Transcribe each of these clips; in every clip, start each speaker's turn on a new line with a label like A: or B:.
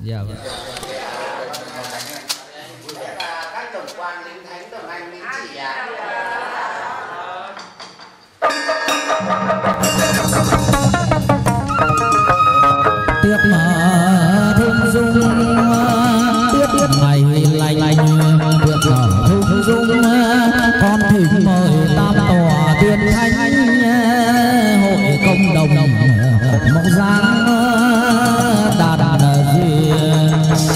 A: Dạ vâng.
B: Các tổng quan lính thánh tổng hành lính chỉ ạ.
A: Tiếp mà thung dung tiếp ngày lành việc ở thung dung con thỉnh mời tam tòa tiên thánh hội công đồng mộng giang đàn duyên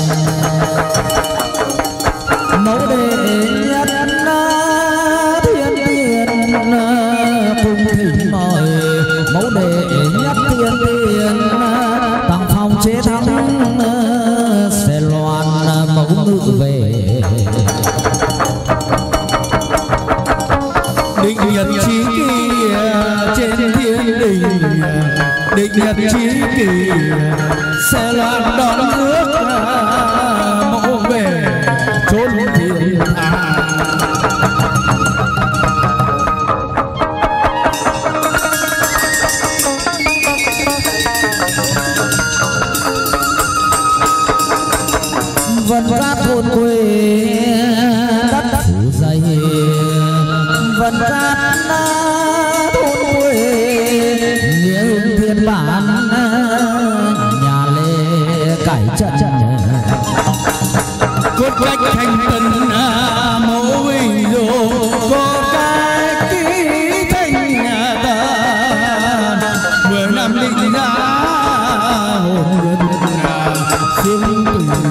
A: mẫu đệ nhất thiên tiên cùng thỉnh mời mẫu đệ nhất thiên tiên tăng phong chế thắng sẽ loan mẫu ngự về định nhật chí kỳ trên thiên đình định nhật chí kỳ sẽ loan đón rước mẫu về chốn thiên hạ. Vân cát thôn quê đất phủ dày vân cát thôn quê nghĩa hương thiên bản nhà lê cải trận cốt cách thành tân mẫu hình dù có cái ký thành tàn 10 năm định đã hồn nhân xin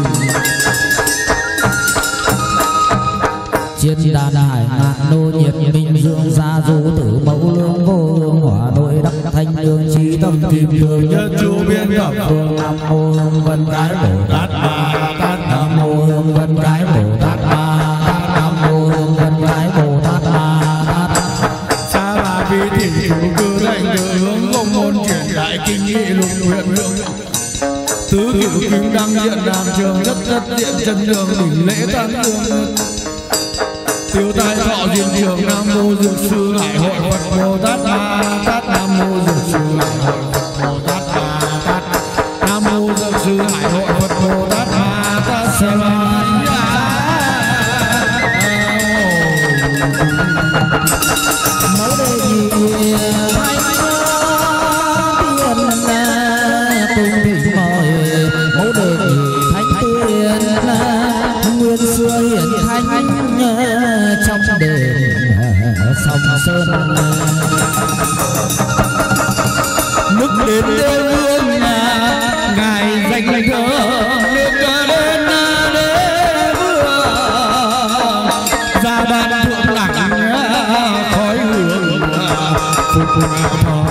A: chiến đàn hải ngạn đô nhiệt minh dương gia du tử mẫu lương vô hương hỏa đội đắc thanh lương trí tâm kim thường nhất chu biên thập phương nam mô hương vân cái bồ tát ma tát nam mô hương vân cái bồ tát ma tát nam mô hương vân cái bồ tát ma tát
C: xa là vì thị chủ cư thành đường hướng công môn truyền đại kinh nghị lục huyện lượng tứ cửu kim đăng diện đàm trường rất rất diện chân đường đỉnh lễ tam đường tiêu tai thọ diên trường nam mô dược sư hải hội phật bồ tát ma tát nam mô dược sư hải hội phật bồ tát ma tát nam mô dược sư hải hội phật bồ tát ma tát sa ma
A: mẫu đệ nhị cùng thỉnh mời mẫu đệ nhị thánh tiên nguyên xưa hiển thánh trong đền sông sơn nước đến đê vương ngài danh thơ nước đến đê vương ra ban thượng đẳng khói hương phục thọ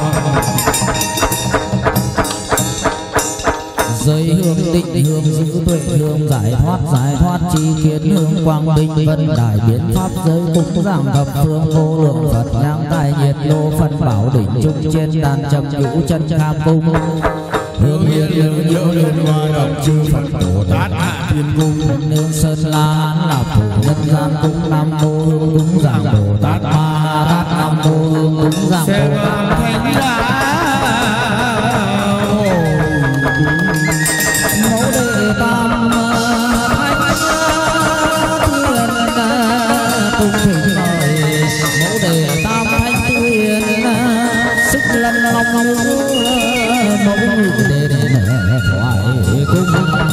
A: giới hương định hương giữ tuệ hương giải thoát chi kiến hương quang minh vân đại biến pháp giới cúng giảng thập phương vô lượng phật nhang tài nhiệt lô phân bảo đỉnh trung trên đàn trầm nhũ chân tham cung hương hiền hương nhiễu liên hoa động chư phật bồ tát hạ thiên cung nương sơn la là phủ nhân gian cung nam mô hương cúng giảng bồ tát ma tát nam mô hương cúng giảng bồ tát mẫu đệ tam cùng thỉnh mời mẫu đệ tam thánh tiên sức lân long mẫu đệ thoại cung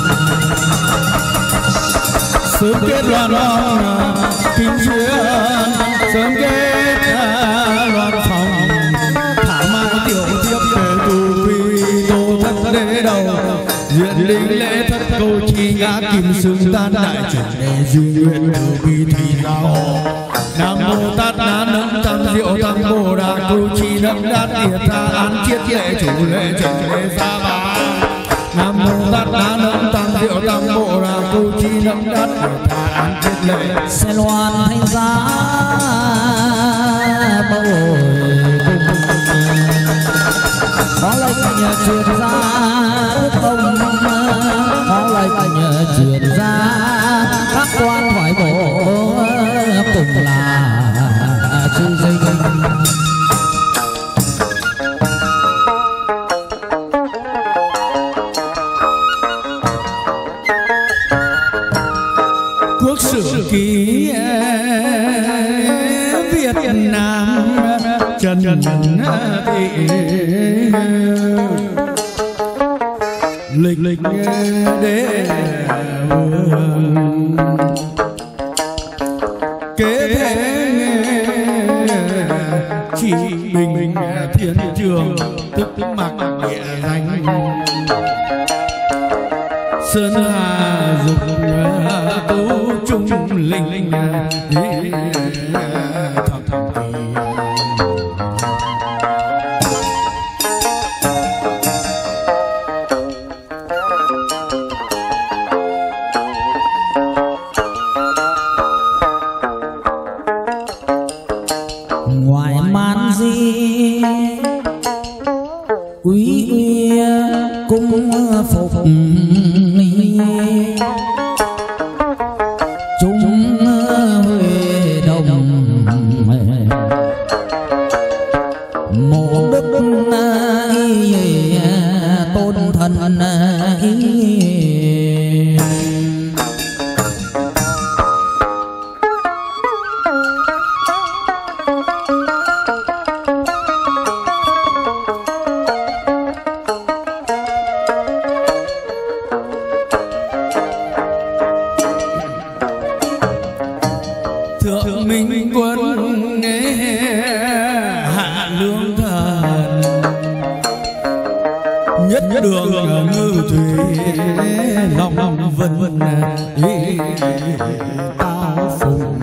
C: sớm kết loạn long kinh duyên sớm kết loạn phòng thảo mang tiểu tiếp về tu quy tô thất đế đầu duyên linh lễ thất câu chi ngã kim xương tan đại chuyển đề duy nguyện từ bi thị giáo nam mô tát na nâng tam diệu tam bồ đà câu chi nâng đát địa tha án chiết lệ chủ lệ trần lệ sa ba nam mô tát na nâng tam diệu tam bồ đà câu chi nâng đát địa tha án chiết lệ
A: sẽ loan thanh giá mẫu cung có lệnh nhờ truyền ra ông có lệnh truyền ra các quan phải bổ cùng là chư dây
C: trần thị lịch lịch đế vương kế thế chỉ bình thiên trường tức mặc địa danh sơn hà dục tú trung linh
A: ngoài man di quý cung phục chúng huệ đồng mộ đức tôn thần
C: thượng minh quân hạ lương thần nhất đường ngư thủy long vân tao phùng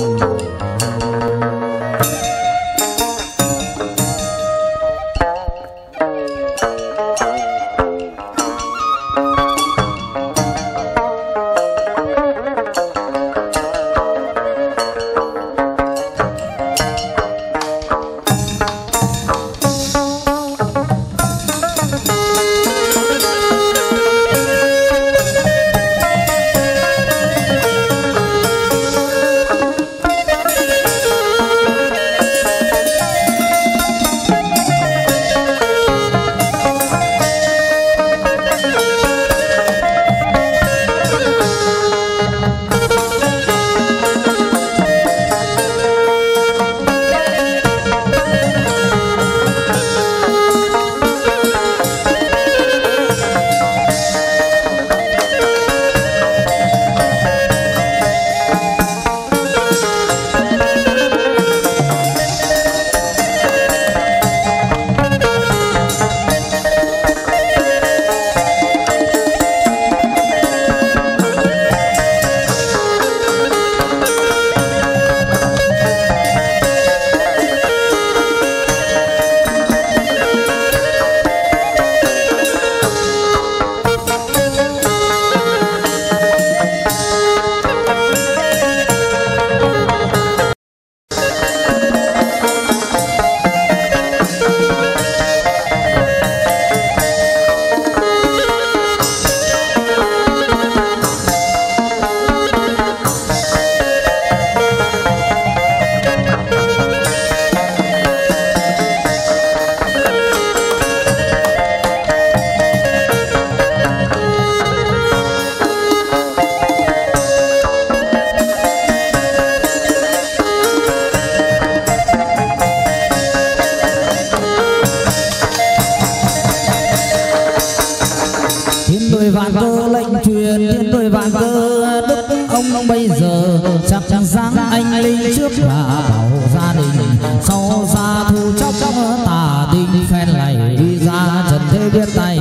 C: vạn cơ lệnh truyền thiên đôi vạn cơ đức ông bây giờ chắc chắn sáng anh linh trước là bảo gia đình sau xa thu chóc tà tinh phen này đi ra trần thế biết tay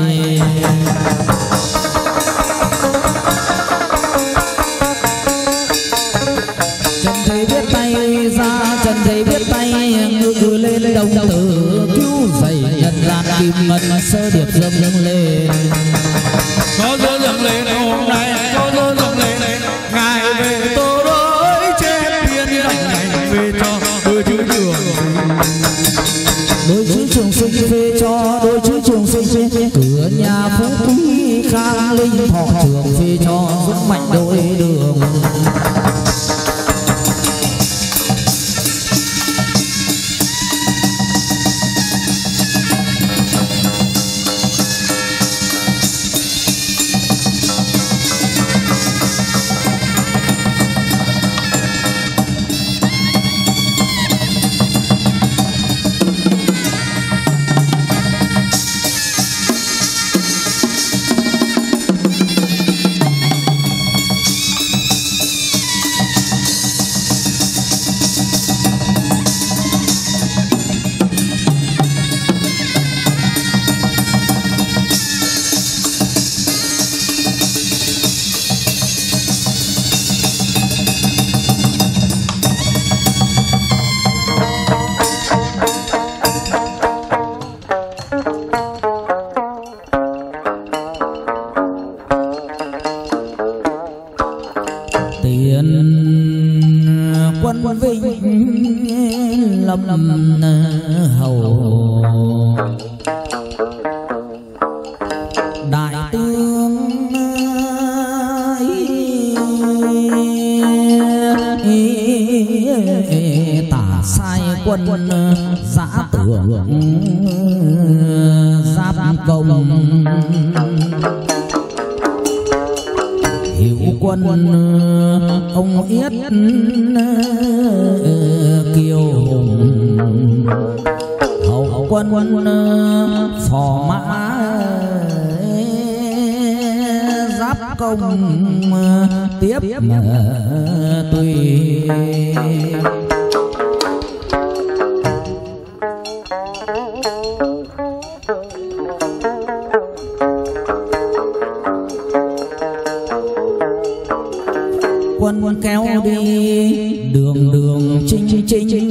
C: trần thế biết tay ra trần thế biết tay ngự lên đồng tử cứu dậy nhân gian kim ngân sơ điệp dâng dâng lên có dơ dâng lên hôm nay có dơ dâng lên ngài về tô đối trên thiên thành về cho đôi chữ trường sinh về cho đôi chữ trường sinh cửa nhà phú quý khang linh thọ trường về cho sức mạnh đôi đường
A: lâm hầu đại tướng tả sai quân giã tưởng giáp công hiểu quân ông Yết kiều hùng hậu quân phò mã giáp công tiếp tùy quân kéo đi đường chinh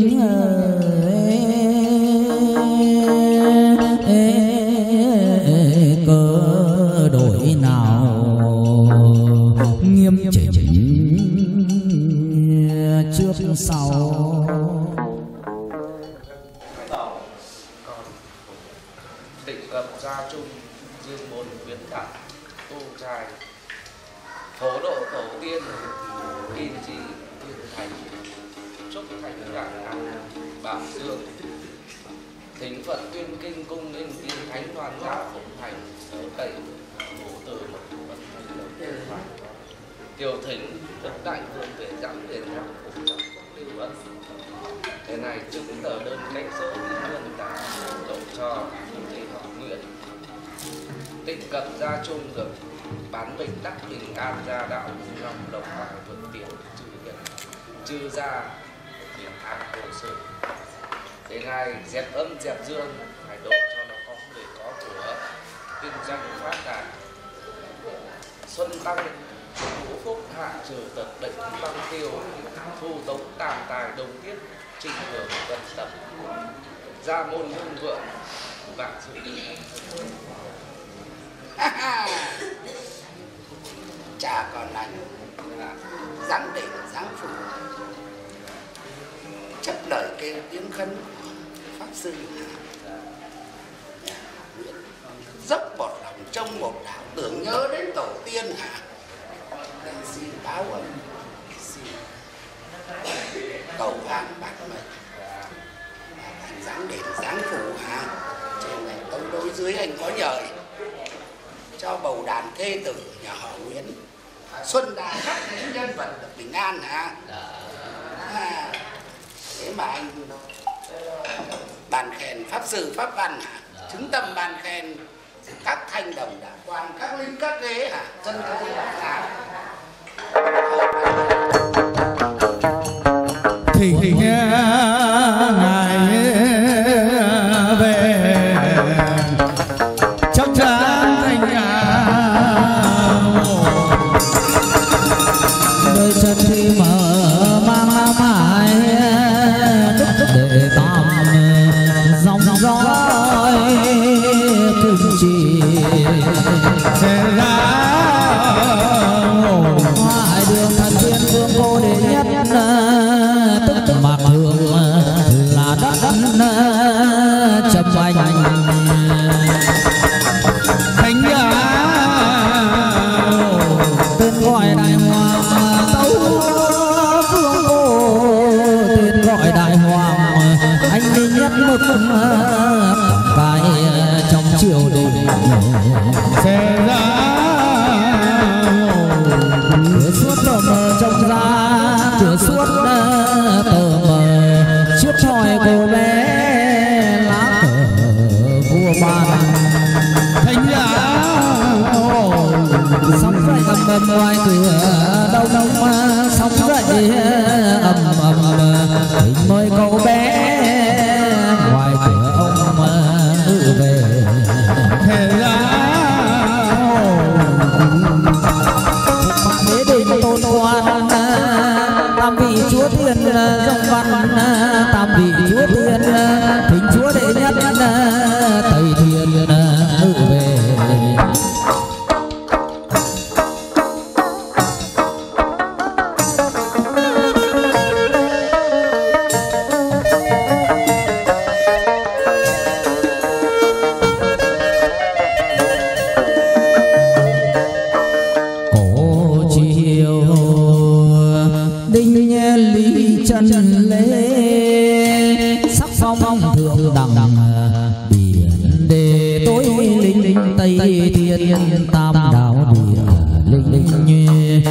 A: cờ đổi nào nghiêm chỉnh trước sau.
B: Định lập gia trung dương môn viễn đẳng tu trai phổ độ tổ tiên kim chỉ thiên thành trúc thành đảng an bảo dương thính phật tuyên kinh cung linh tiên thánh toàn giáo phụng thành sở cậy ngũ từ một vận hành đầu tiên hoàn tiểu thính đức đại vương về giảng tiền giảng cùng giảng quốc lưu ân thế này chứng tờ đơn cách số đi luân đã đổ cho thế họ nguyện tịnh cập gia trung được bán bình đắc bình an gia đạo long lộc hoàng thuận tiện trừ hiện trừ gia bình an cổ sự thế này dẹp âm dẹp dương phải độ cho nó có người có của kinh doanh phát đạt xuân tăng ngũ phúc hạ trừ tật bệnh băng tiêu thu tống tàm tài đồng tiết trình hưởng vận tập gia môn hưng vượng vạn sự
D: cha còn lành dáng định dáng phụ chấp lời kêu tiếng khấn của pháp sư dốc bọt lòng trong một đạo tưởng nhớ đến tổ tiên hả nên xin báo ơn xin cầu an bác mệnh anh dáng định dáng phụ hả trên này tông đối dưới anh có nhời cho bầu đàn thê tử nhà họ Nguyễn xuân đà khắp những nhân vật được bình an hả thế mà anh bàn khen pháp sư pháp văn hả chứng tâm bàn khen các thanh đồng đạo quan các linh các ghế hả chân thế
C: thì nghe ngài về chắc chắn thành
A: đôi chân khi mở mang mãi để tạm dòng dõi kinh trì
C: sẽ ra
A: hai đường thần tiên vương cô đệ nhất tức mạc hương là đất chậm anh
C: thánh giá
A: tên gọi đại hoàng tấu vương cô tên gọi đại hoàng anh đi nhất mực cái trong triều đình
C: sẽ ra
A: cửa suốt tờ mờ trong ra cửa suốt tờ mờ chiếc thỏi cô bé lá cờ vua ban
C: thánh giá
A: sóng dậy ầm ầm ngoài cửa đâu đâu sóng dậy ầm ầm hình mời cậu bé ngoài cửa ông ngự về
C: thể ra
A: thế đình tôn quan tam vị chúa thiên dòng văn tam vị chúa thiên thính chúa đệ nhất thầy thiên ngự về trần lê sắc phong thượng đẳng biển đề tối linh tây thiên tam đảo địa linh như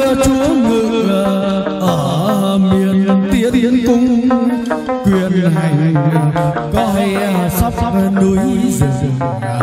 C: xưa chúa ngự ở miền Tiên Cung, quyền hành coi sóc núi rừng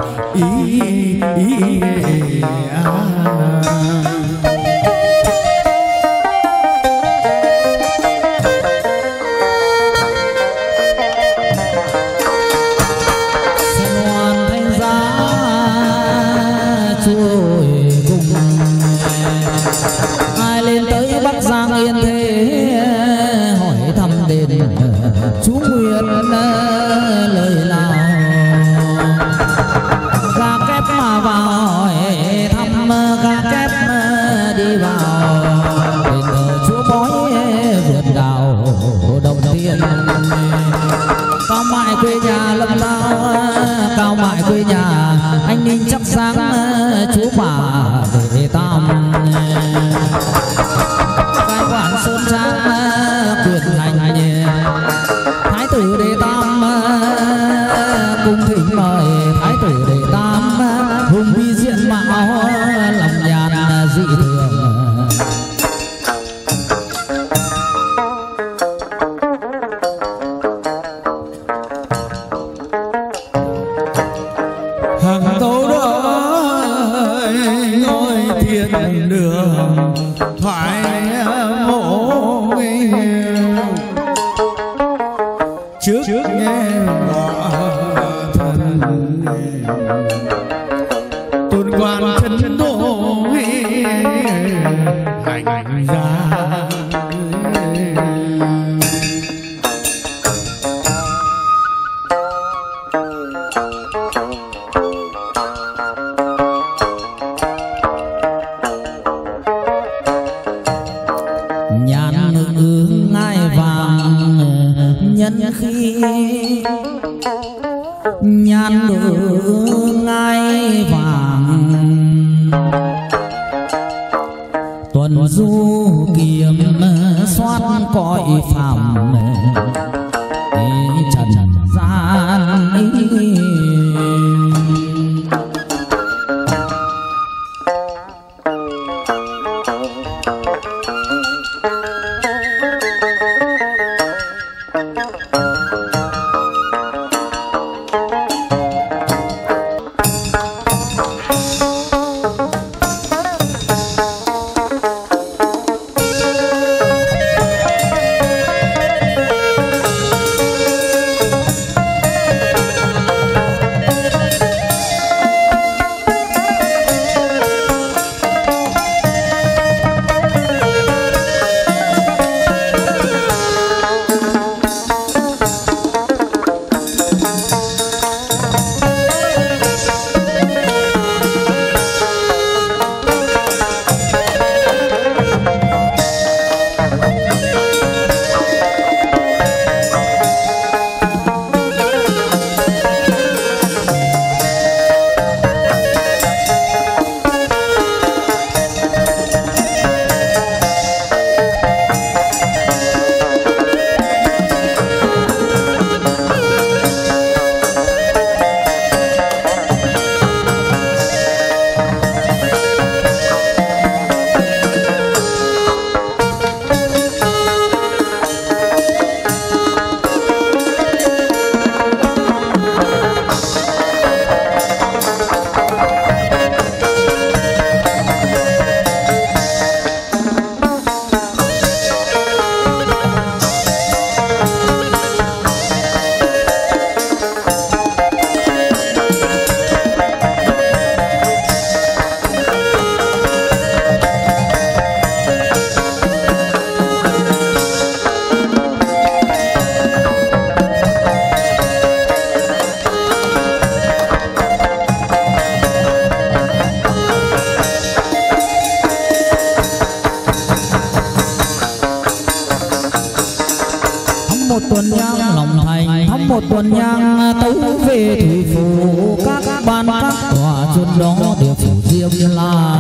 A: tuần nhang lòng thành thắm một tuần nhang tấu về thủy phủ các ban các tòa chốn đó đều phủ diêm la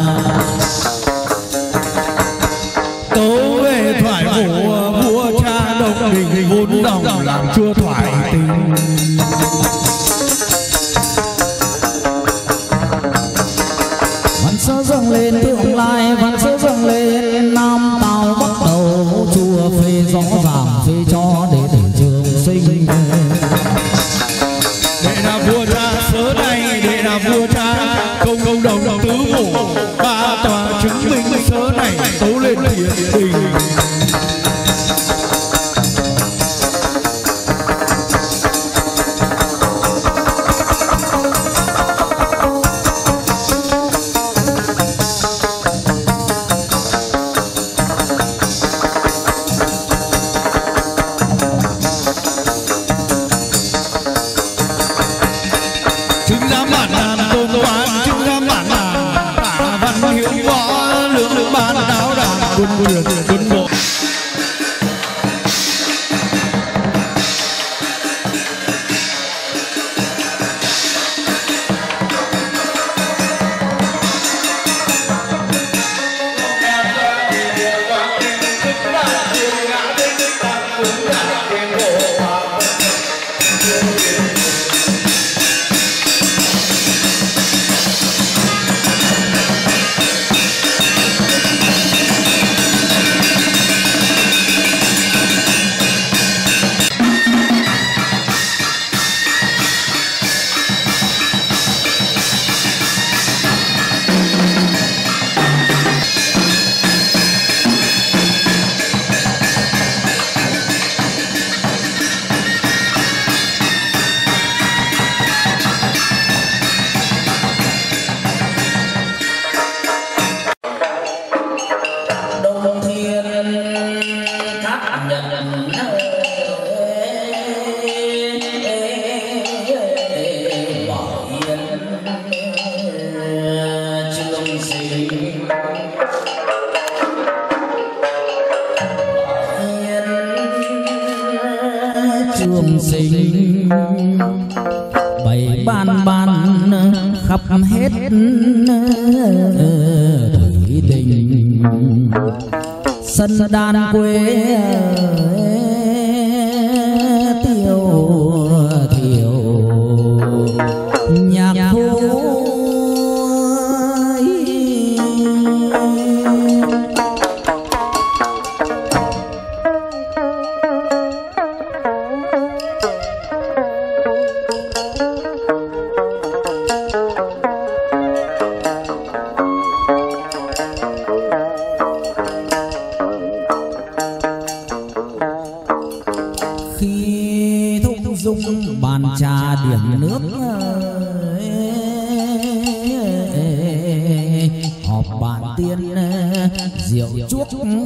C: tấu về thoại phủ vua cha đồng đình vốn đồng làm chưa thoại tình
A: văn sơ dâng lên tương lai văn sơ dâng lên
C: khám bản đàn tôn quan chữ khám bản đàn tả văn hiếu võ lượng ban đáo đàn quân quyền quân bộ.
A: Trường sinh bảy ban ban khắp hết thủy tình sân đan quê tiêu thiểu nhạc thu bàn trà điểm nước họp bàn tiên rượu chuốc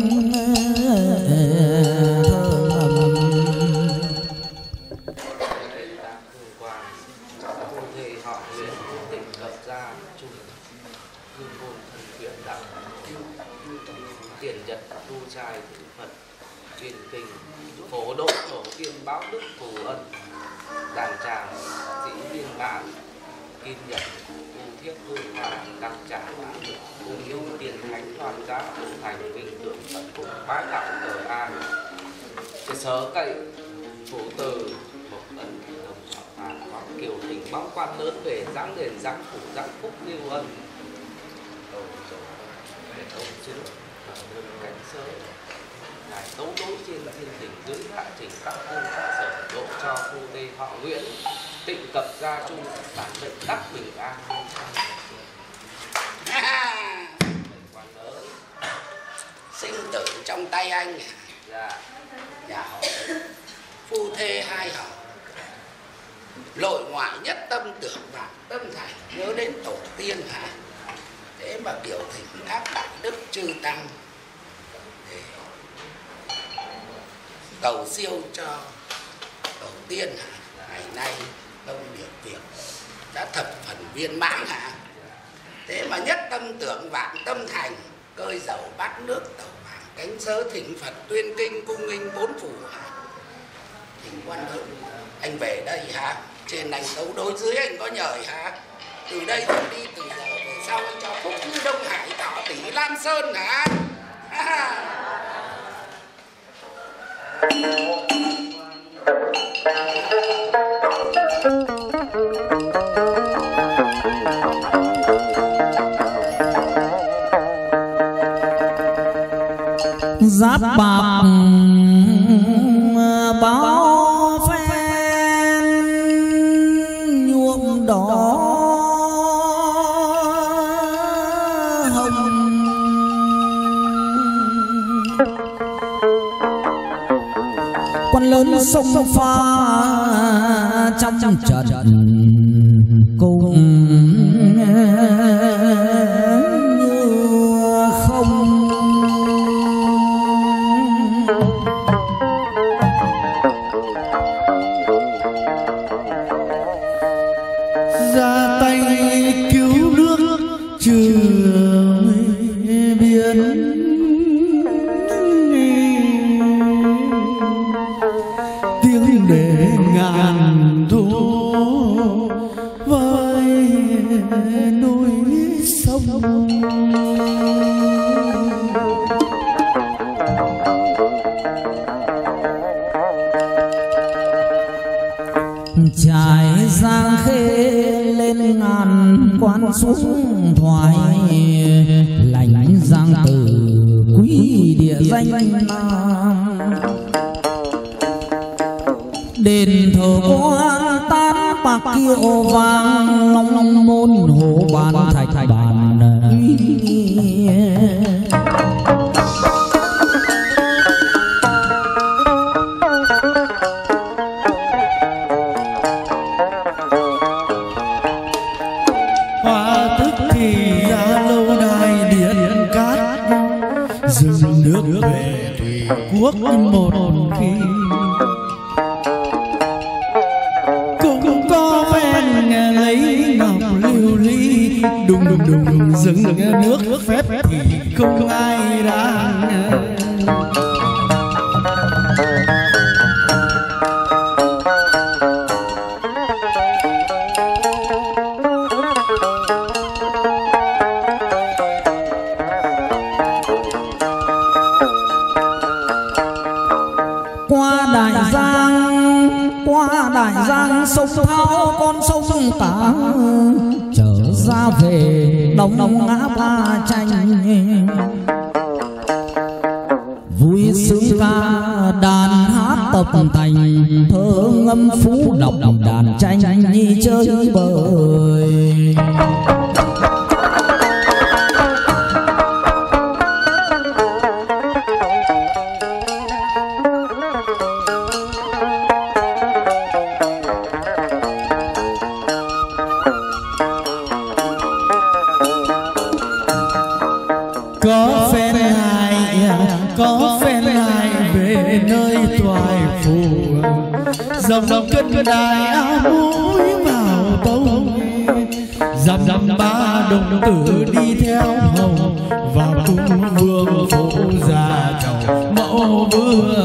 B: tiền nhật tu trai thử Phật truyền kinh phổ độ tổ tiên báo đức thù ân đàn tràng dĩ viên mãn kim nhật tu thiết hương hoa đăng tràng mãn cùng nhung tiền thánh toàn giá tu thành vinh tượng Phật cùng bái đạo cờ an chế sớ cậy phụ từ một ân đồng trọng an có kiều tình bóng quan lớn về dáng đền dáng phủ dáng phúc lưu ân để ông chứa ở đơn cánh sơ ngài tấu đối trên thiên đình dưới hạ trình các khu các sở độ cho khu tây họ Nguyễn tịnh cập gia chung bản mệnh đắc bình an quan lớn
D: sinh tử trong tay anh.
B: dạ
D: Nhà họ phu thê hai họ nội ngoại nhất tâm tưởng và tâm thành nhớ đến tổ tiên hả, thế mà biểu thỉnh các đại đức chư tăng để cầu siêu cho tổ tiên hả. Ngày nay công việc đã thập phần viên mãn hả, thế mà nhất tâm tưởng vạn tâm thành cơi dầu bát nước tẩu vàng cánh sớ thỉnh Phật tuyên kinh cung nghinh bốn phủ hả. Thỉnh quan lớn anh về đây hả, trên anh tấu đối dưới anh có nhời hả, từ đây tôi đi từ giờ về sau anh cho phúc như Đông Hải Thọ Tỷ Lam Sơn hả.
A: Giáp bạc báo phen nhuộm đỏ hồng, quan lớn sông pha trong trận cùng như không.
C: ra tay cứu nước trường biển. Tiếng để ngàn thu với núi sông.
A: Trải Giang Khê lên ngàn quan xuống thoại, lãnh Giang Tử quý địa danh Nam. Đền thờ quan tán bạc kiệu vàng, long môn hồ bàn thạch bàn.
C: Hoa tức thì ra lâu đài điện cát, dừng nước về thủy quốc một khi. Cũng có phen lấy ngọc lưu ly, đùng đùng đùng dừng nước phép thì không ai đang.
A: Đại Giang sông Thao con sông cả, trở ra về Đông Ngã Ba Tranh. Vui sướng ca đàn hát tập thành, thơ ngâm phú đọc đàn tranh nhi chơi bời.
C: Có phen ai về nơi toài phù, dòng dòng cất đài áo mũi vào tấu. Dằm ba đồng tử đi theo hầu, và cung vương phụ già chầu mẫu vương.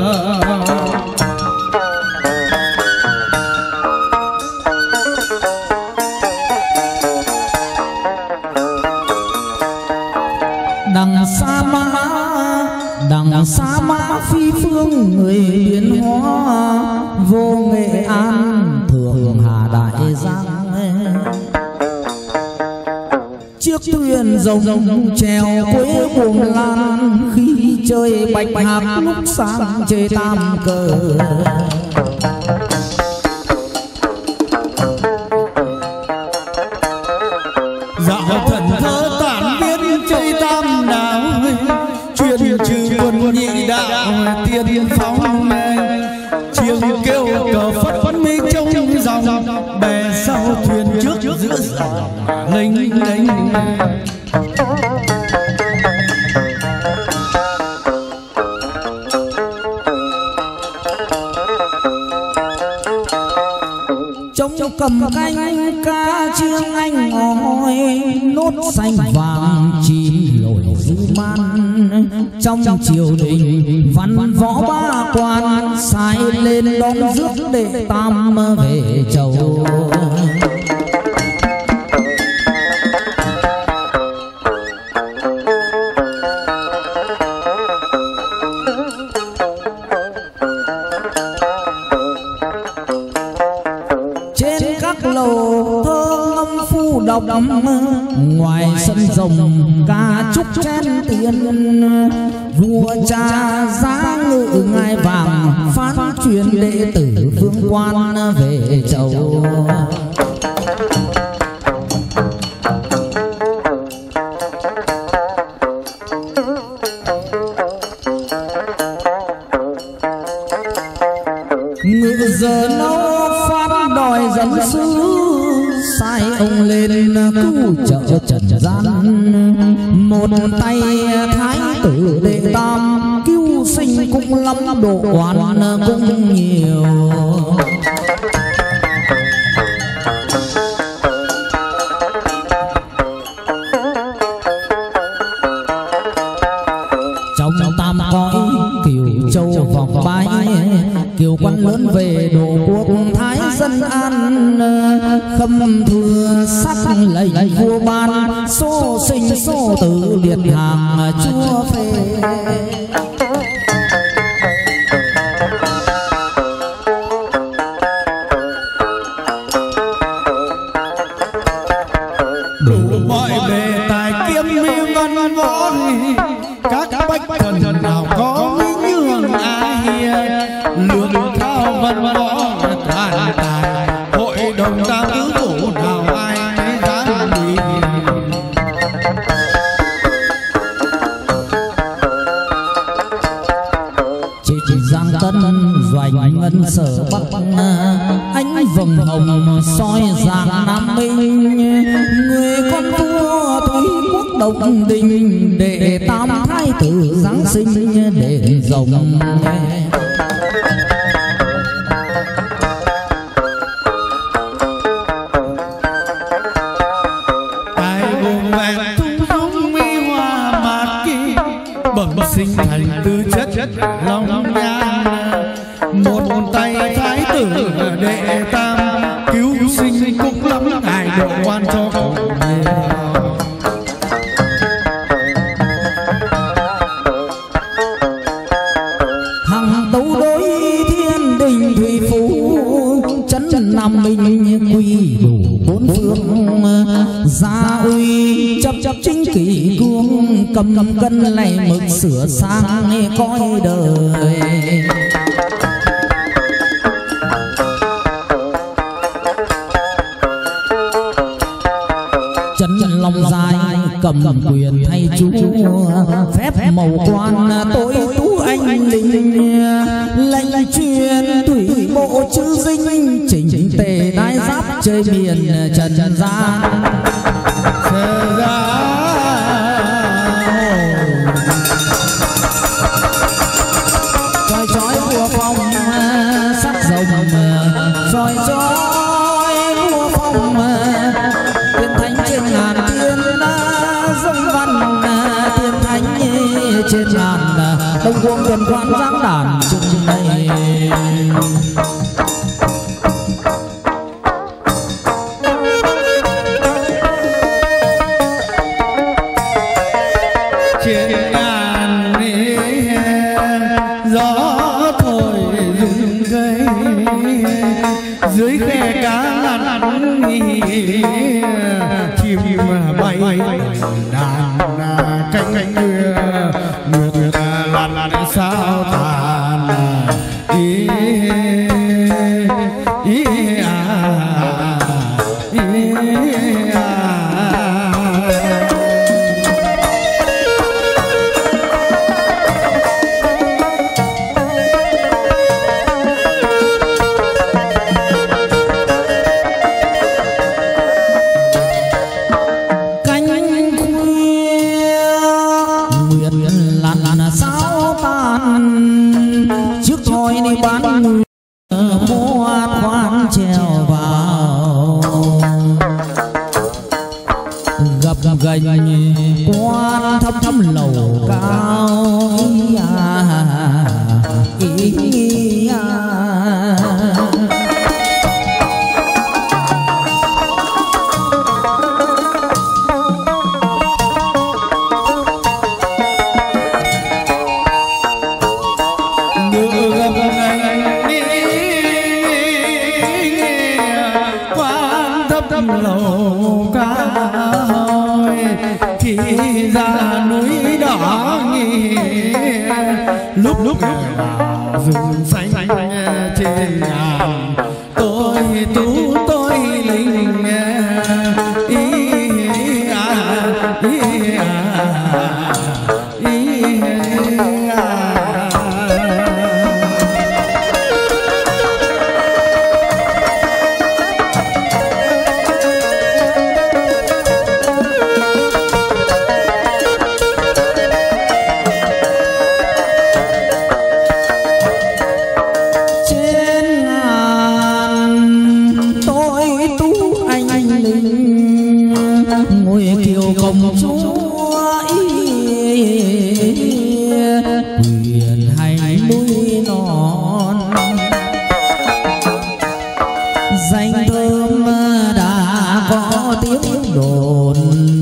A: Đằng xa mã phi phương người biến hóa, vô Nghệ An thường Hà Đại Giang. Chiếc thuyền rồng treo quế buồm lan, khi chơi bạch hạc lúc sáng chơi tam cờ.
C: Dạo thần thơ tản biến chơi tam đảo, chuyên trừ quân nhị đạo tiên phong. Chiêng kêu cờ phất mi trong dòng, bè sau thuyền trước giữa dòng lênh đênh.
A: Trống cầm canh ca chiêng anh ngồi, nốt xanh vàng chim lội dư man. Trong triều đình văn võ ba quan, sai lên đón rước đệ tam về chầu. Trên các lầu thơ ngâm phu đọc, ngoài sân rồng ca chúc chen tiền. Vua cha giá ngự ngai vàng, phán truyền đệ tử vương quan về chầu. Ngự giờ lâu phát đòi dân sư, sai ông lên cứu trợ trần gian. Một tay thái tử đệ tam, cứu sinh cũng lắm độ oan cũng nhiều. dân an khâm thừa sắc lệnh vua ban số sinh số tử liệt hàng chúa phê.
C: đủ mọi bề tài kiếm mỹ văn võ các bách thần nào có nhường ai lương cao văn võ toàn tài hội đồng tam tứ phủ nào ai dám đi.
A: Chỉ giang tân doanh ngân sở bắc ánh vầng hồng soi giang nam minh người con vua thúy quốc động đình để tam thái tử giáng sinh để rồng.
C: Tài gồm vẹn tung dung mỹ hoa mát kỳ bẩm sinh thành tư chất long nhan một tay thái tử đệ tam cứu sinh cũng lắm ngài độ quan cho khổ
A: hằng tấu đối thiên đình thủy phủ trấn nam minh quy đủ bốn phương gia uy chấp chính kỷ cương cầm cân này mực sửa sang coi đời. Long dài cầm quyền thay chú phép màu quan tối tú anh linh lệnh truyền thủy bộ chữ dinh chỉnh tề đai giáp chơi miền trần gian. Chói chói vua phong sắc rồng chói chói vua phong tiên thánh trên ngàn tiên dâng văn tiên thánh trên ngàn đông quân tuần quan giáng đàn chừng này.
C: trên ngàn gió thổi rung cây dưới khe cá lặn chim bay đàn cánh nguyệt lặn sao tàn ý gành quan thấp lầu cao lầu cao thì ra núi đỏ lúc rừng xanh trên ngàn tôi tú tôi linh
A: danh thơm đã có tiếng đồn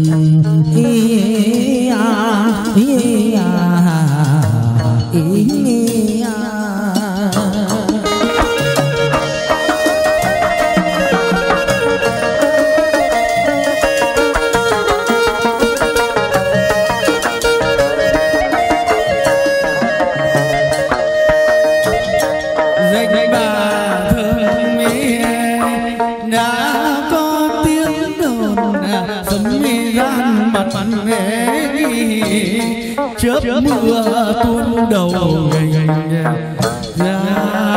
A: ý à, ý à, ý à.
C: chớp mưa tuôn đầu ra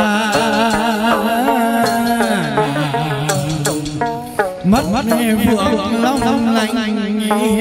C: mắt phượng long lanh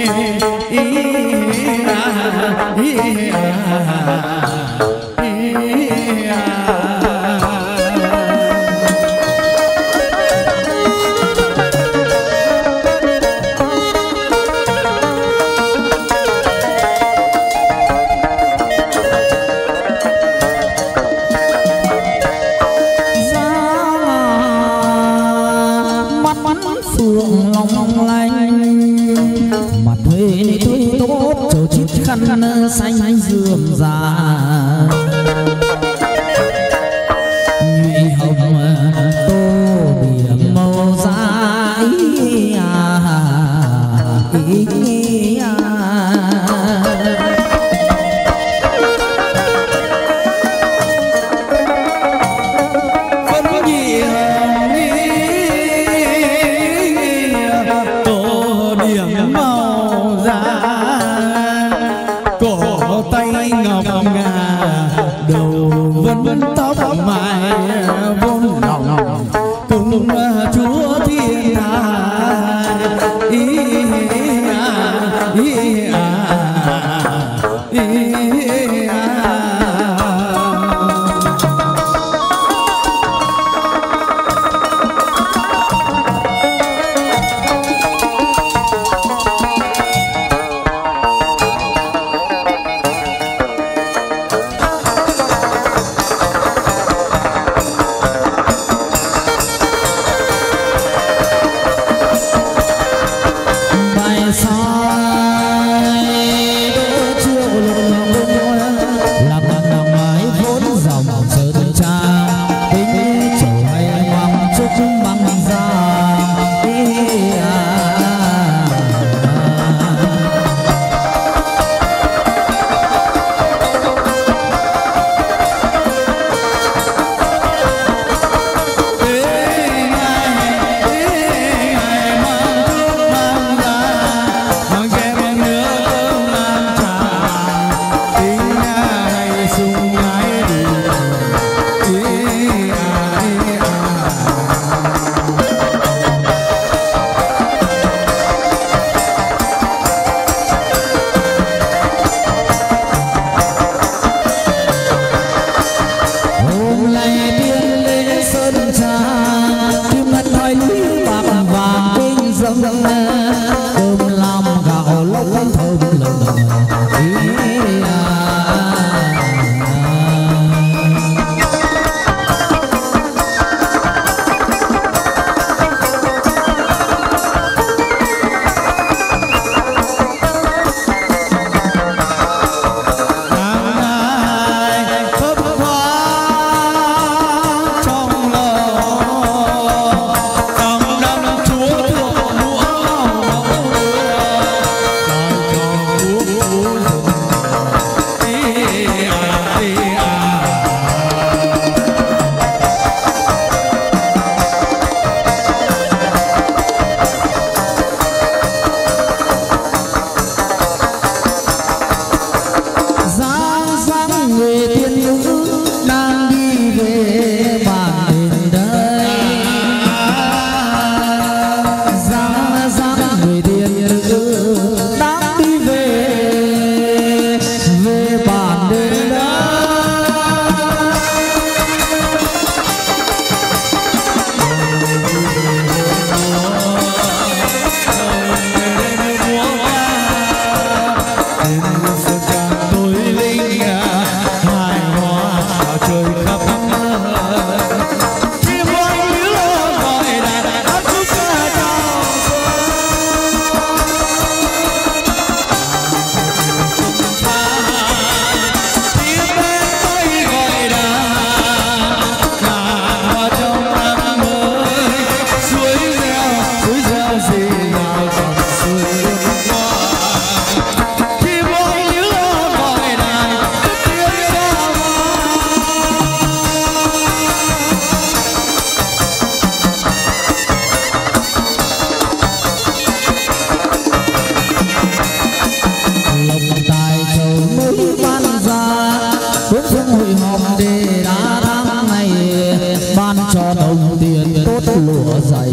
A: khăn xanh rườm rà nhụy hồng tô điểm màu da ý à, ý à.
C: phân nhị hồng tô điểm màu da cổ tay ngọc ngà đầu vấn tóc mài vốn lòng cùng chúa thiên hạ ý à, ý à, ý à.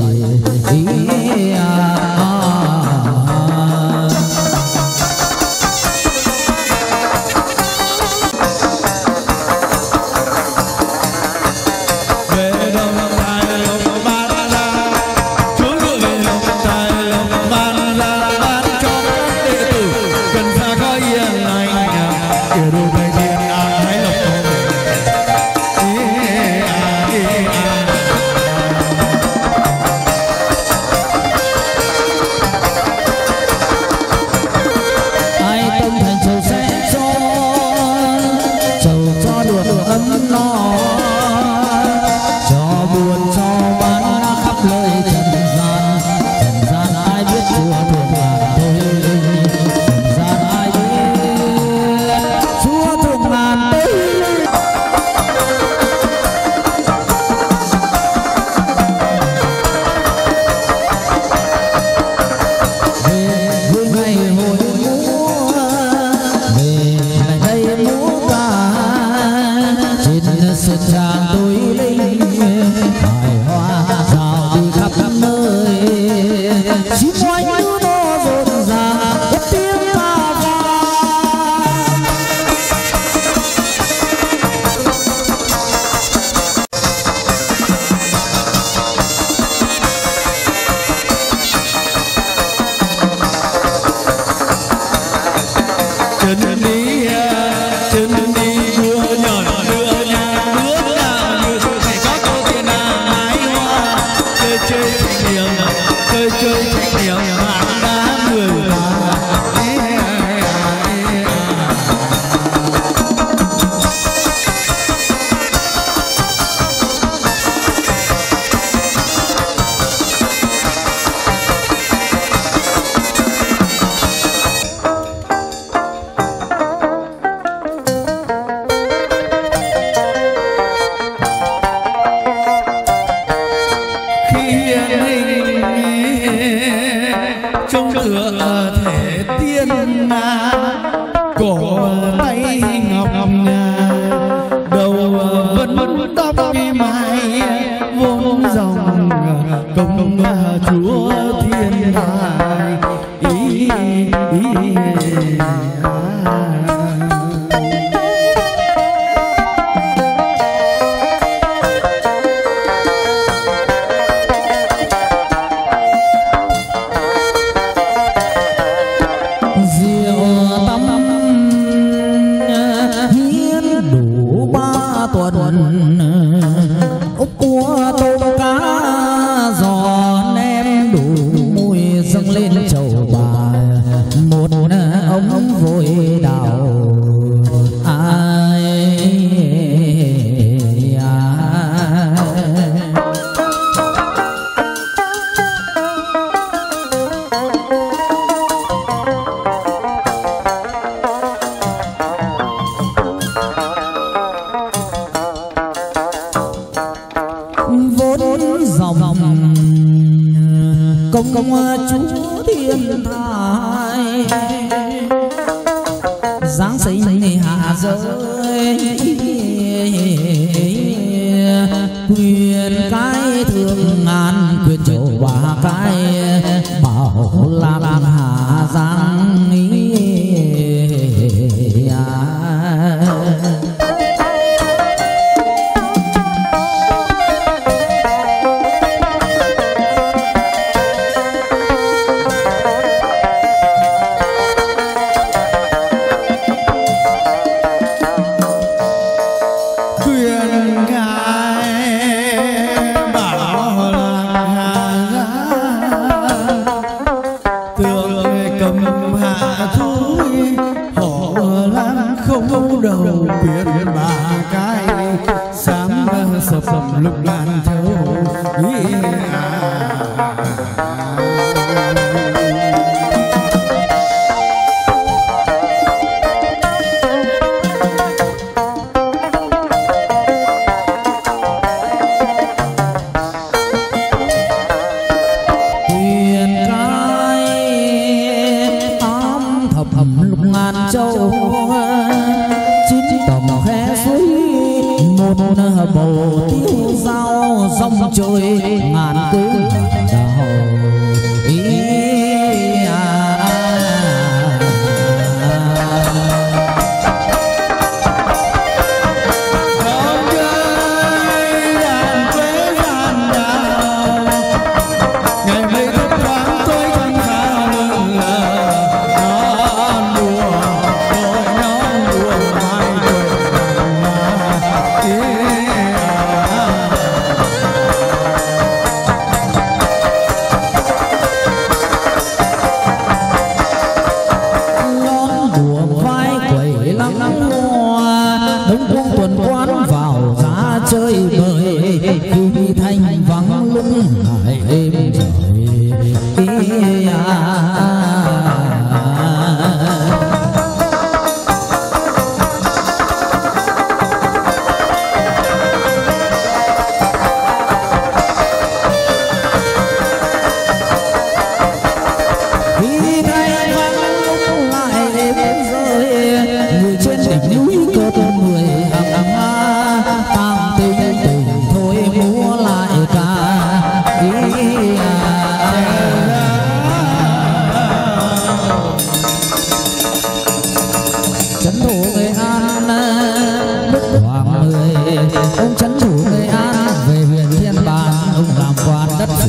A: bầu tiêu dao dòng trôi ngàn cưới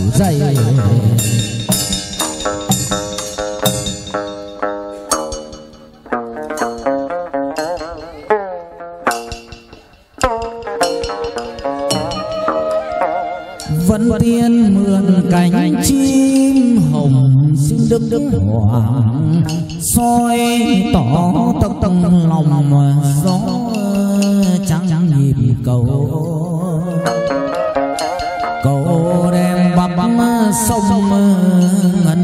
A: dày. Vân tiên mượn cánh chim hồng xin đức hoàng soi tỏ tâm lòng gió trắng nhịp cầu đem bắp sông ngân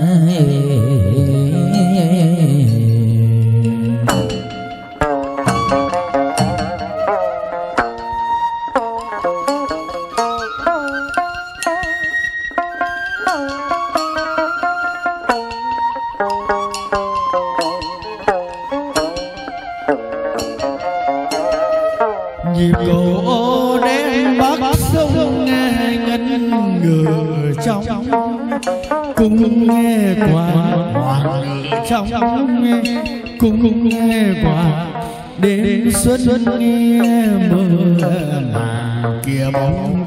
C: nhịp cầu đen bắc sông nghe ngân ngừ trong cung nghe quạt hoàng trong cung nghe quạt đến xuân nghe mưa mà kia bóng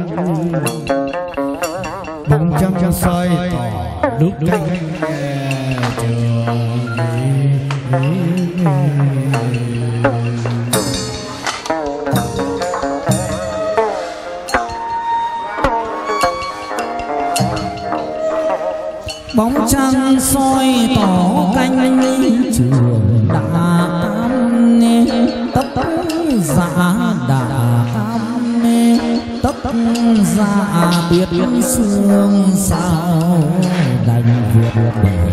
C: trăng soi tỏ lúc cánh trường.
A: bóng trăng soi tỏ canh trường đạm tấp dạ đạm tấp dạ biết sương sao đành vượt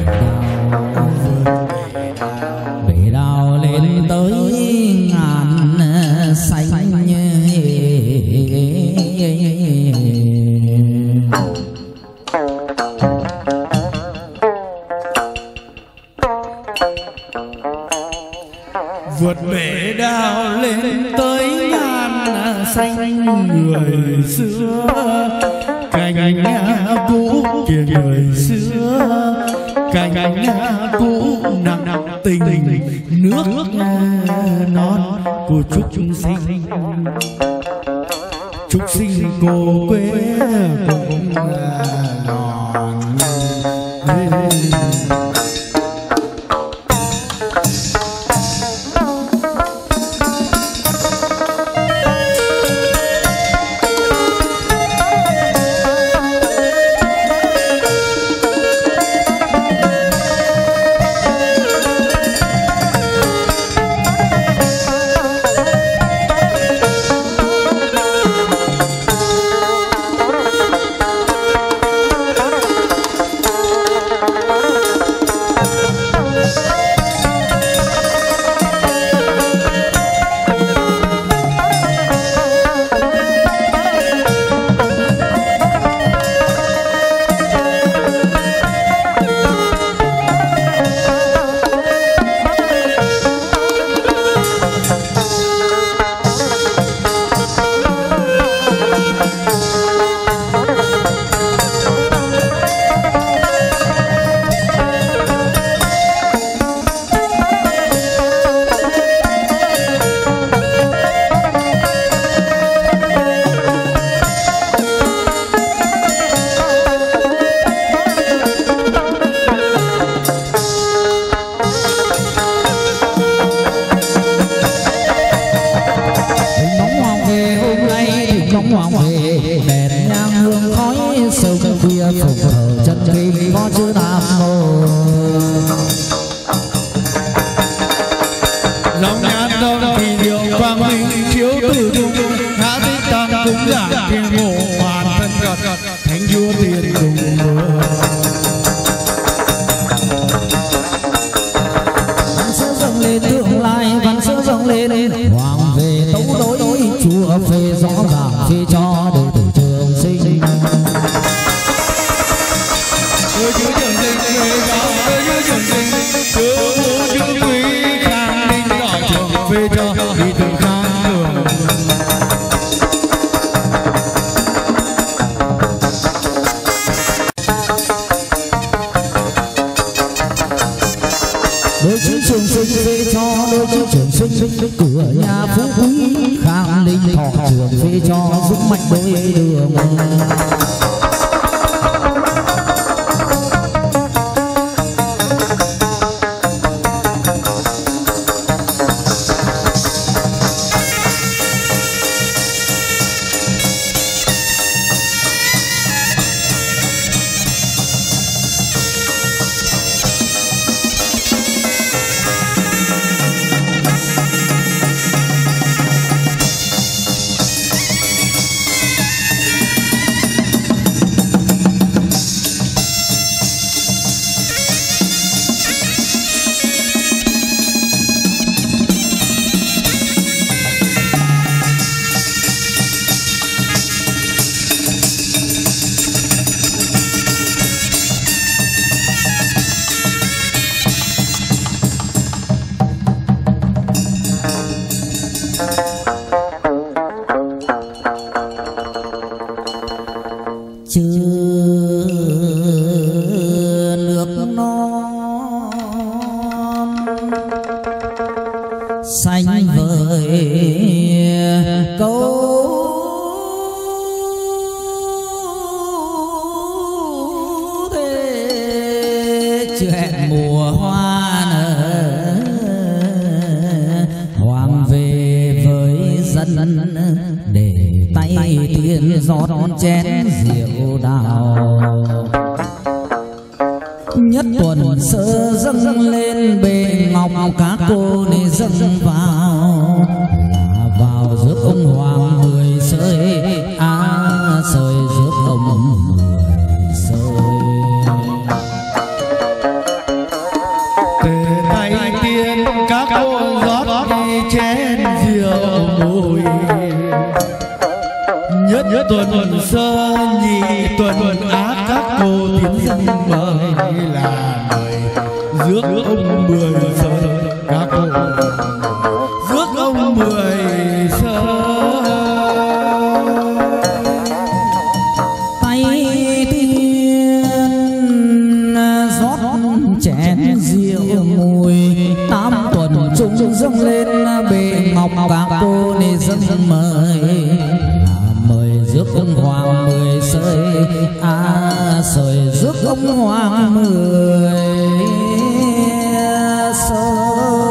A: bể đào lên tới ngàn xanh.
C: Vượt bể đào lên tới ngàn xanh người xưa cành cũ kia người xưa cành cũ nặng tình nước non của chúc sinh cô quê cũng non.
A: đôi chữ trường sinh phê cho đôi chữ trường sinh cửa nhà phú quý khang linh thọ trường phê cho dũng mạnh đôi đường. chưa hẹn mùa hoa nở, hoàng về với dân để tay tiên rót chén rượu đào. Nhất tuần sơ dâng lên bề ngọc, các cô này dâng vào là vào rước ông hoàng 10 sơi, sơi rước ông 10 sơi.
C: Từ tay tiên các cô rót đi chén rượu mùi. Nhất tuần sơ nhị tuần á, các cô tiến dân mời là mời rước ông 10 sơi, các cô rước ông 10 sơi.
A: Tay tiên rót chén rượu mùi, 8 tuần chúng dâng lên bề ngọc, các cô này dâng mời rước ông hoàng 10 sơi, sơi rước ông hoàng 10 sơi.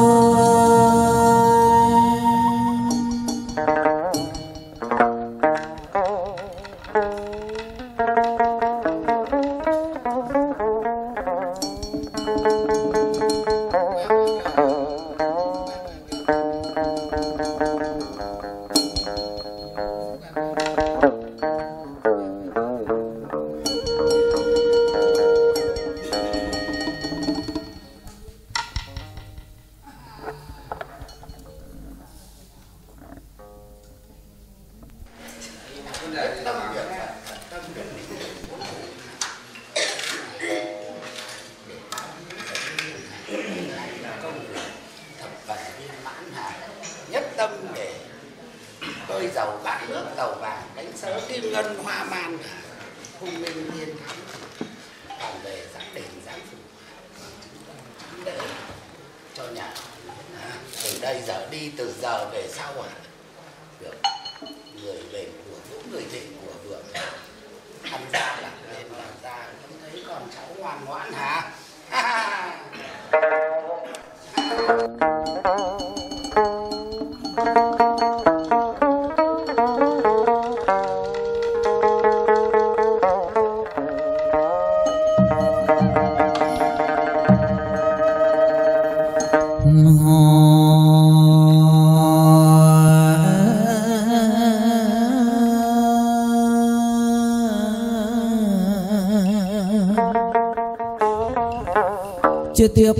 A: Chưa tiếp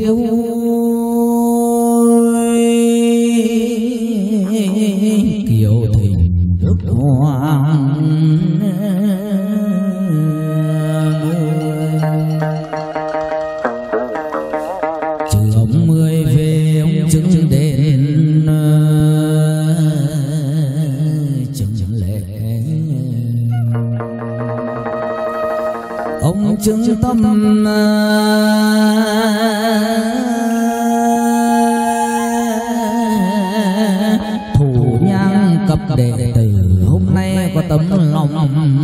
A: kiều thịnh đức hoàng, trừ ông 10 về ông chứng đền chứng lễ, ông chứng tâm thủ nhang cấp đệ tử. Hôm nay có tấm lòng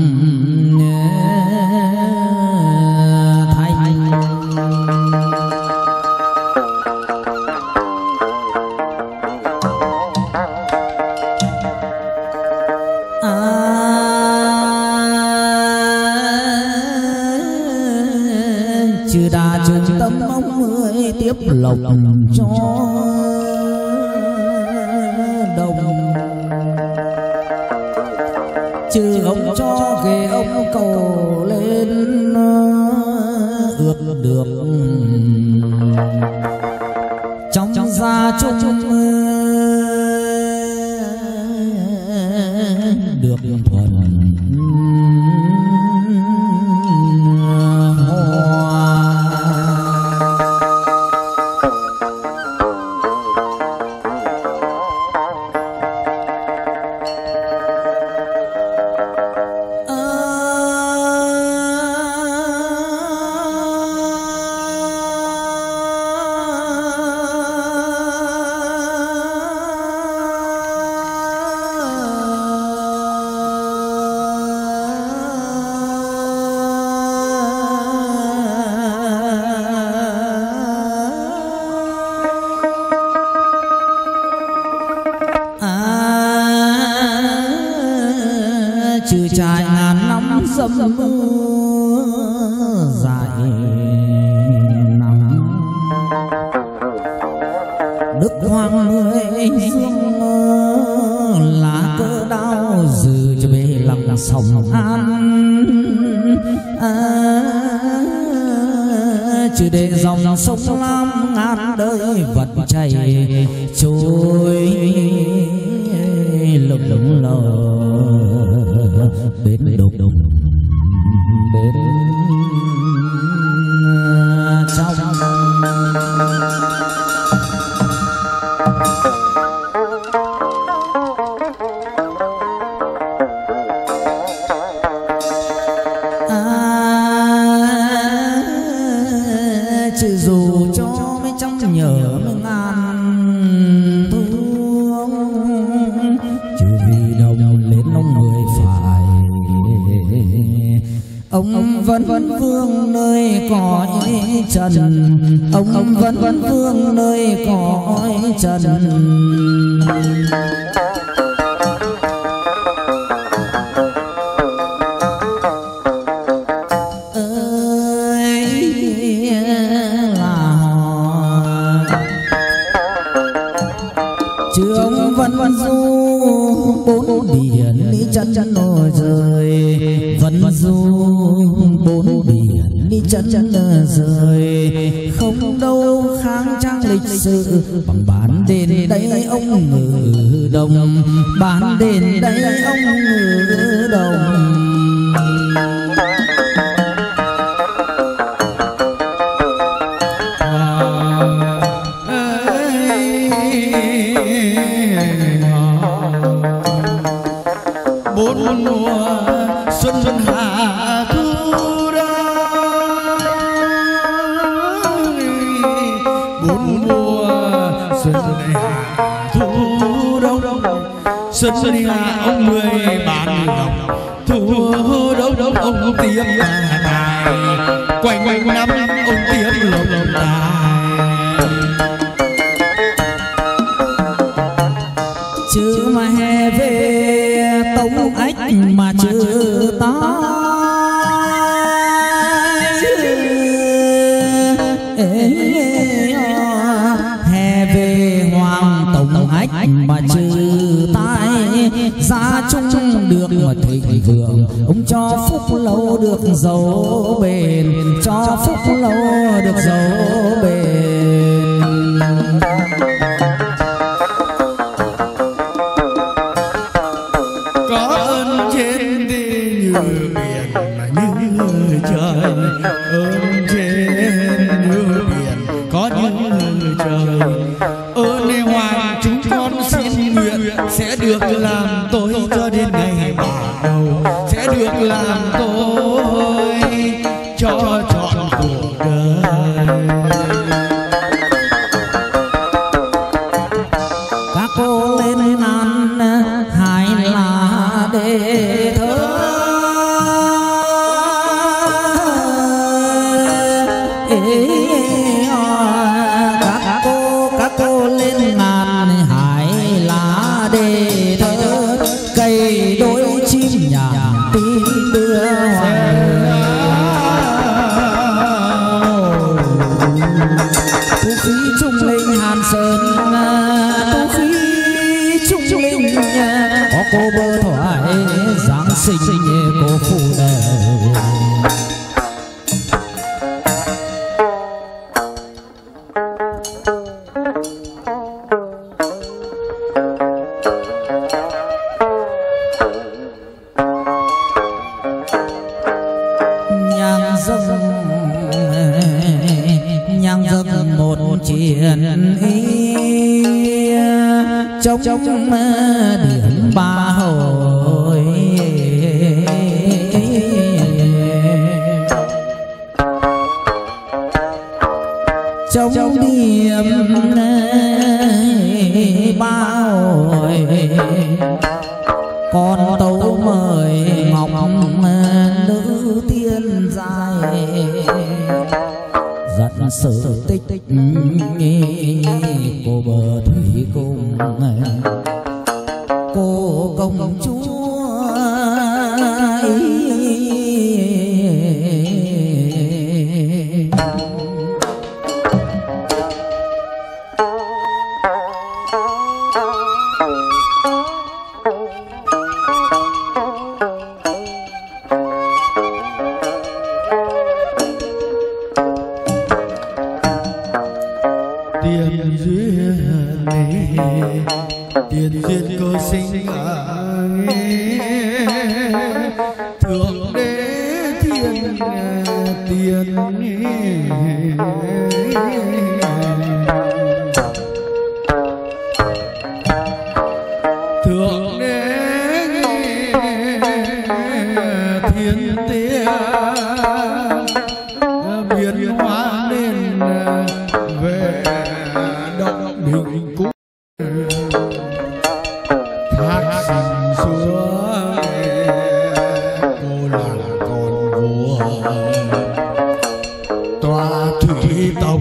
A: thanh, chư đà trung tâm ông 10 tiếp lộc cho đồng, chư ông cho ghế ông cầu lên ước được trong gia chung được thuần nắng đức hoàng người dương lá cờ đao dự cho bề lòng sòng an chỉ để dòng sông lam ngàn đời vật chảy trôi lững lờ bến đục đục bến trong chỉ dù cho mấy trăm nhớ mấy ngàn thương chứ vì đồng lên ông người phải ông vẫn vương nơi cõi trần ông vẫn vương nơi cõi trần trường vẫn du bốn biển đi chân chân nổi rời vẫn du bốn biển đi chân chân rời không đâu kháng trang lịch sử bằng bán đền đây ông ngự đồng bán đền đây ông ngự đồng
C: bốn mùa xuân xuân hạ thu đông bốn mùa xuân hạ thu đông xuân xuân hạ ông người bán lòng thu đông ông tiếp tài quanh quanh năm ông tiếp lộc tài
A: chứ mà hè về tống ách mà chưa tái hè về hoàng tống ách mà chưa tái gia chung được mà thịnh vượng ông cho phúc lâu được giàu bền cho phúc lâu được giàu bền
C: trời ơn trên như biển có như trời ơn lê hoàng chúng con xin nguyện sẽ được làm tôi cho đến ngày mở đầu sẽ được làm tôi cho trọn cuộc đời
A: các cô lên ăn hai lá để thơ các cô lên ngàn hải lá để thơ cây đôi chim nhàn tin đưa thu phí trung linh Hàn Sơn thu phí trung linh có cô bơ thoại giáng sinh cô phụ đời nhang dâng một chuyện ý trong điểm ba hồi trong điểm ba hồi con tấu mời ngọc nữ tiên dài dẫn sự tích cô bờ thủy cung cô công chúa
C: tiền duyên tiền duyên cơ sinh thượng đế thiên tiền thượng đế thiên tiên biến hóa nên về động định cũ thác sinh xuống cô là con vua tòa thủy tộc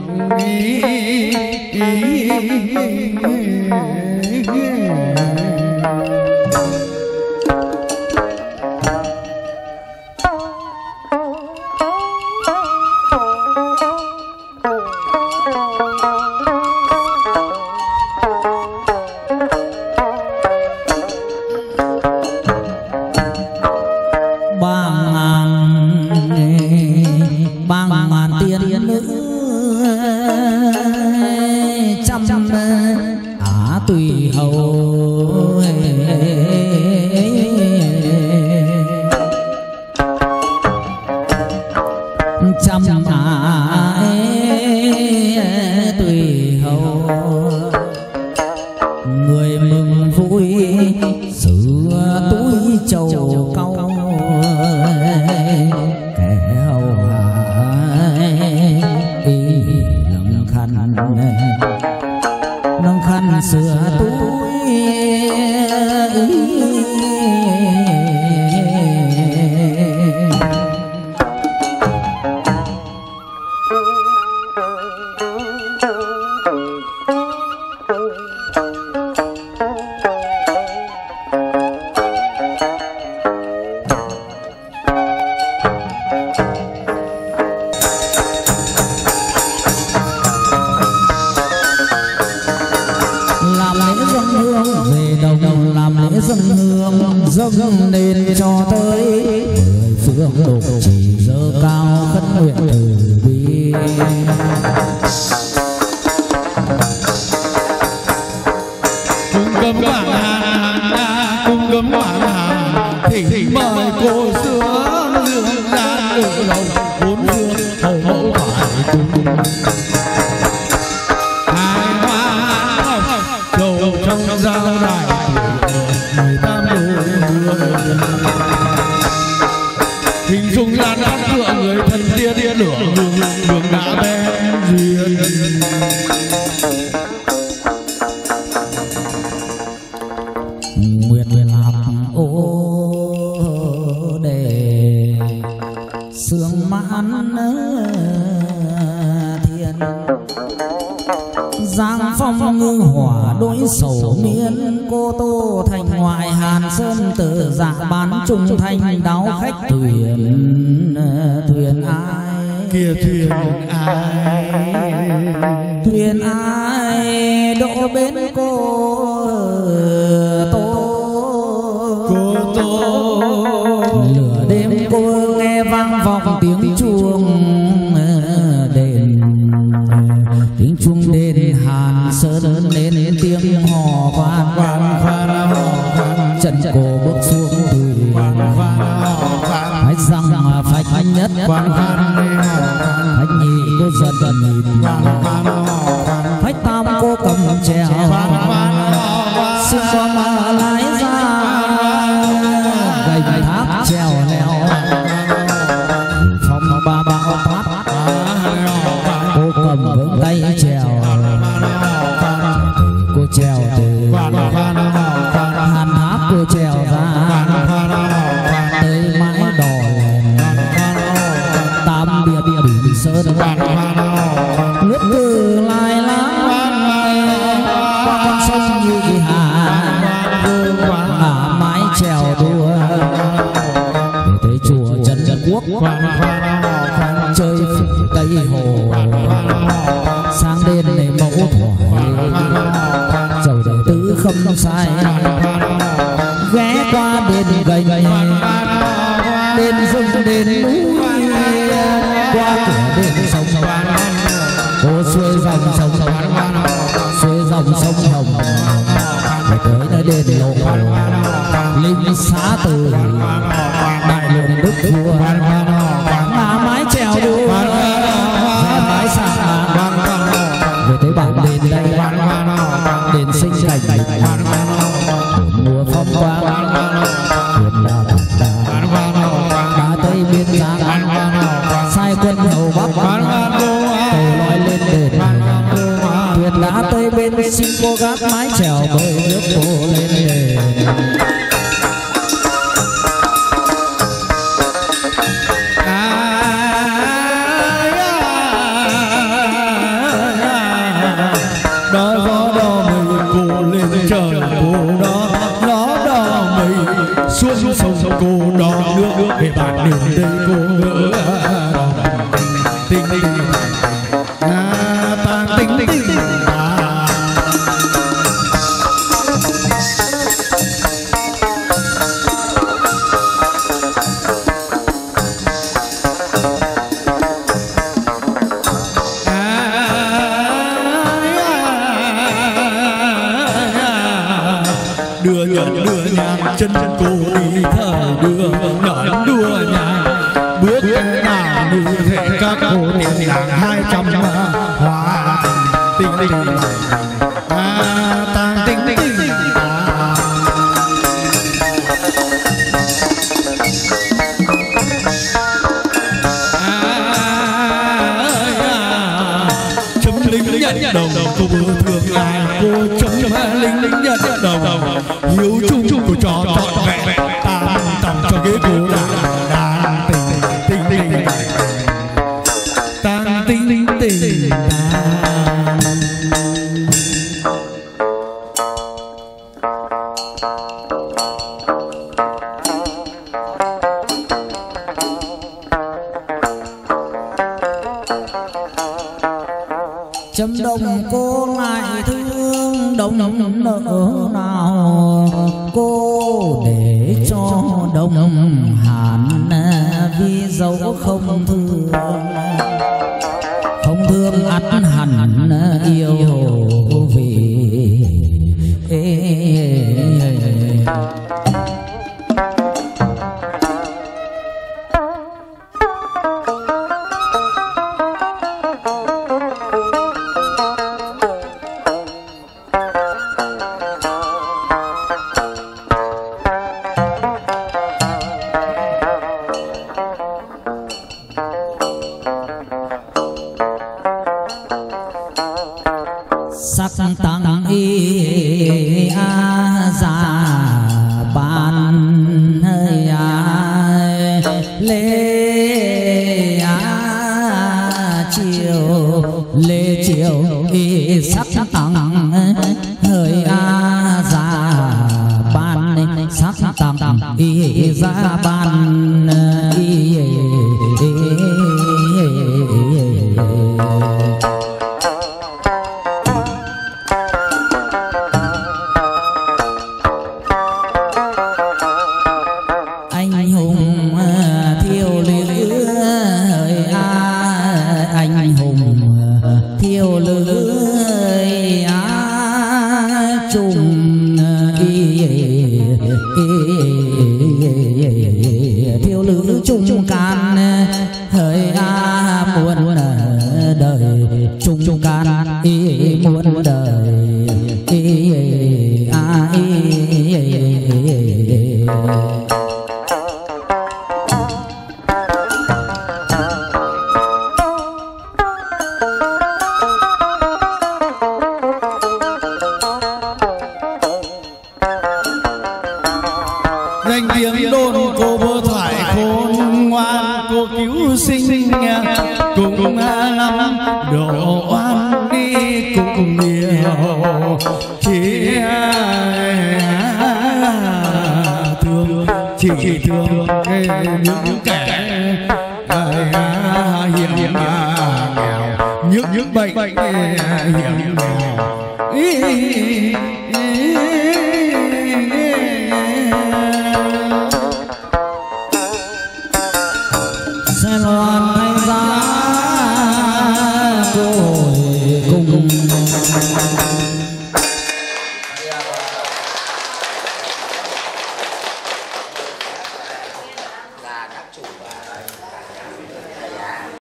A: tùy hầu trăm tùy hầu người mừng vui sửa túi châu cau kẻ hầu hạ lăng khăn sửa túi dâng lên cho tới mười phương lục chỉ dơ cao khấn nguyện từ bi
C: cung cấm bảng hàng cung cấm bảng hàng thỉnh mời cô sướng lương gian lửa lòng bốn phương hầu mẫu phải cùng hai hoa đầu trong giao đài 18 hình dung lan đan tựa người thân tiên tiên lửa đường đã bén duyên
A: nguyện làm ô để sương mãn thiên giang phong ngư hỏa đối sầu miên cô tô thành ngoại hàn sơn tự dạ bán trung thành đáo khách thuyền ai
C: kia
A: thuyền ai đỗ bến cô tô lửa đêm cô nghe vang vọng tiếng chuông tiếng chuông đền hàn sơn lên tiếng hò khoan chân cổ bước xuống thuyền hãy rằng phách nhất phách nhị cô dần nhìn phách tam cô cầm trèo xin cho mà lái ra gành thác trèo leo phong ba bão thoát cô cầm vững tay trèo cô trèo từ hàn thác cô trèo ra tới mãi đò tam bia bình sơn nước từ lai láng qua con sông nhị hà mãi trèo đua để tới chùa Trần Quốc chơi phủ Tây Hồ sang đêm này mẫu thoại dầu đời tứ không sai ghé qua đền gành đền rừng đền núi qua cửa đền sông cô xuôi dòng sông nói đền lộ linh xá từ đại lượng đức vua ngã mái trèo đua mái sạc về tới bản đền đây đền sinh cảnh mùa phong quang huyền là đá tây biên giang sai quân hầu bắc cầu nói lên đền thuyền đá tây bên xin cô gác mái chèo bơi nước cô lên đền.
C: Đó gió đò mây cô lên trời cô đó gió đò mây xuống sông cô đò nước về bản đền đây cô ngỡ tình tình ta tình tình đưa nhẫn đưa nhang chân cô đi thở đưa nhẫn đưa nhang bước nào như thế các cô tiền làng 200 hoa tình tình tang tình tình chấm lính nhận đồng cô vừa thương ai cô chấm lính nhận đồng hiếu chung của trò trọn vẹn ta tặng cho ghế cô đàn tình tình tang tình tình
A: chấm đồng cô lại thương đồng nợ nào cô để cho đồng hàn vì dẫu không thương ắt hẳn yêu vì sắc tăng y già ban hơi lê chiều y sắc tăng hơi già ban sắc tăng y già ban anh hùng thiêu lửa anh hùng thiêu lửa trùng thiêu lửa trùng can hỡi muôn đời trùng can muôn đời
C: danh tiếng đồn cô vô thoại khôn ngoan cô cứu sinh cùng năm độ oan đi cùng nhiều chỉ thương chỉ thương những kẻ hiểm nghèo những bệnh hiểm nghèo